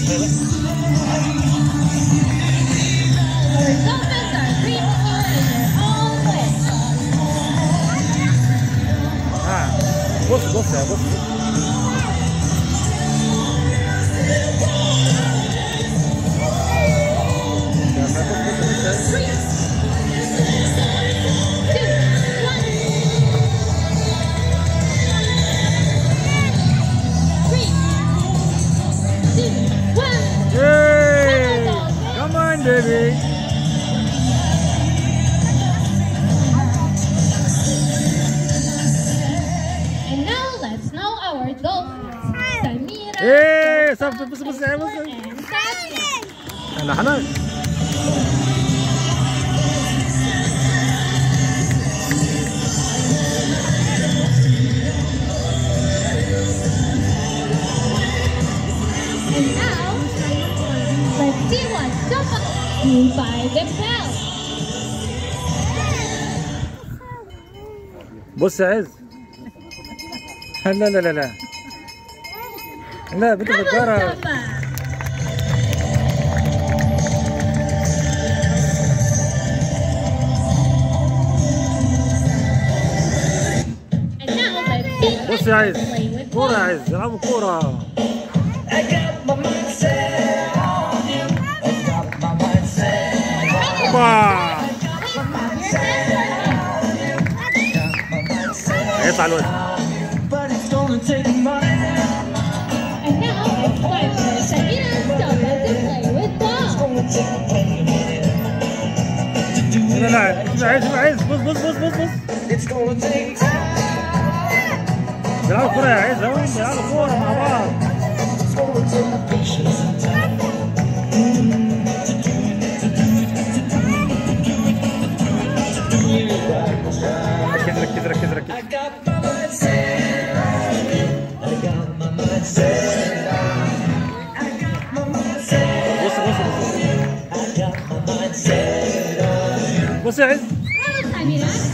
بص بص يا بص. Come on, baby. And now let's know our dolphins. Samira, Hey, stop, stop, stop, stop. and Sasha. أنا حنان. And now, let's see what Jumbo do by themselves. بص يا عز. لا لا لا لا. لا بنت بتجارة. بص يا عز، كورة يا عز، يلعبوا كورة. هيطلع الوزن. And now it's time for Samira and Stella to play with balls. لا لا شوف عز، شوف عز، بص بص بص بص بص. بيلعبوا كورة يا عز اهو، بيلعبوا كورة مع بعض. ركز ركز ركز ركز. بص بص بص. بص يا عز. Samira.